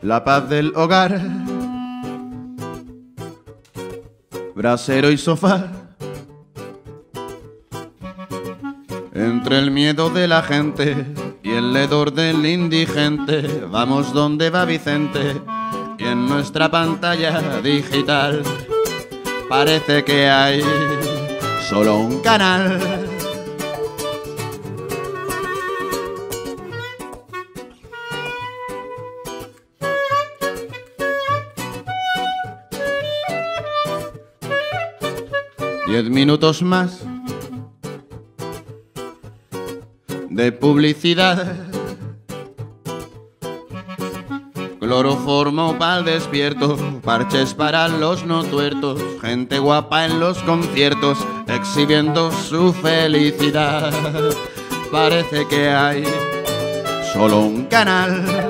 la paz del hogar, brasero y sofá. Entre el miedo de la gente y el hedor del indigente, vamos donde va Vicente, y en nuestra pantalla digital parece que hay solo un canal. Diez minutos más de publicidad, cloroformo pa'l despierto, parches para los no tuertos, gente guapa en los conciertos exhibiendo su felicidad. Parece que hay solo un canal.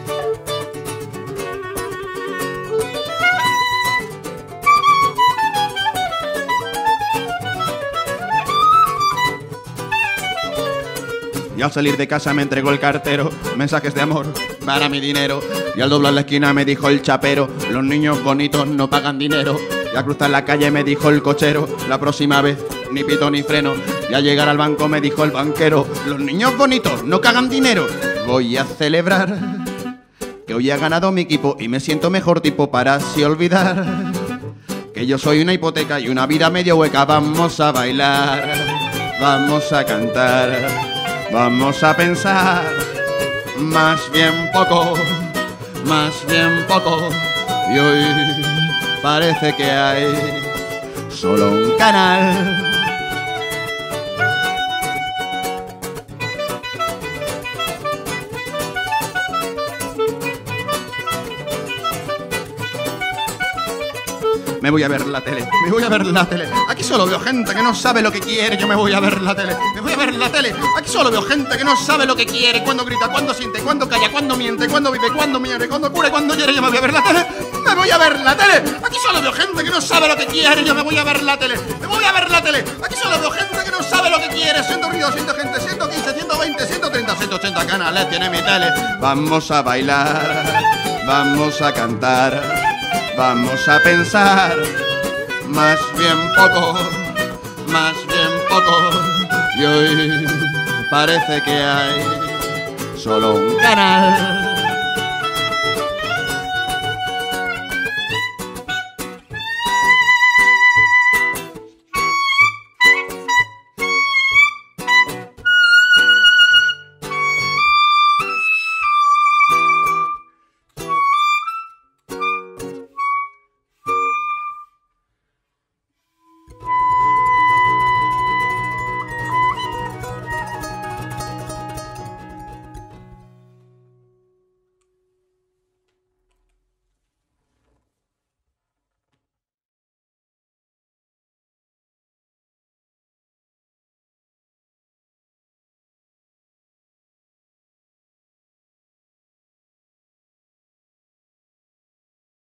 Y al salir de casa me entregó el cartero mensajes de amor para mi dinero. Y al doblar la esquina me dijo el chapero: los niños bonitos no pagan dinero. Y al cruzar la calle me dijo el cochero: la próxima vez ni pito ni freno. Y al llegar al banco me dijo el banquero: los niños bonitos no cagan dinero. Voy a celebrar que hoy ha ganado mi equipo y me siento mejor tipo para así olvidar que yo soy una hipoteca y una vida medio hueca. Vamos a bailar, vamos a cantar, vamos a pensar, más bien poco, más bien poco. Y hoy parece que hay solo un canal. Me voy a ver la tele, me voy a ver la tele. Aquí solo veo gente que no sabe lo que quiere. Yo me voy a ver la tele, me voy a ver la tele. Aquí solo veo gente que no sabe lo que quiere. Cuando grita, cuando siente, cuando calla, cuando miente, cuando vive, cuando muere, cuando cura, cuando hiere. Yo me voy a ver la tele, me voy a ver la tele. Aquí solo veo gente que no sabe lo que quiere. Yo me voy a ver la tele, me voy a ver la tele. Aquí solo veo gente que no sabe lo que quiere. Siento ruido, siento gente, 115, 120, 130, 180 canales tiene mi tele. Vamos a bailar, vamos a cantar, vamos a pensar, más bien poco, más bien poco. Y hoy parece que hay solo un canal.